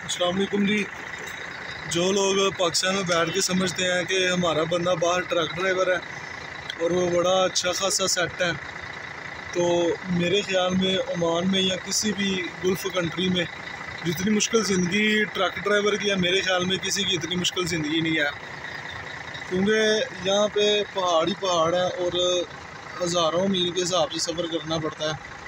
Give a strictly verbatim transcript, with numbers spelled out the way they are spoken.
अस्सलाम वालेकुम जी। जो लोग पाकिस्तान में बैठ के समझते हैं कि हमारा बंदा बाहर ट्रक ड्राइवर है और वो बड़ा अच्छा खासा सेट है, तो मेरे ख़्याल में ओमान में या किसी भी गुल्फ़ कंट्री में जितनी मुश्किल ज़िंदगी ट्रक ड्राइवर की है, मेरे ख़्याल में किसी की इतनी मुश्किल ज़िंदगी नहीं है। क्योंकि यहाँ पे पहाड़ ही पहाड़ है और हज़ारों मील के हिसाब से सफ़र करना पड़ता है।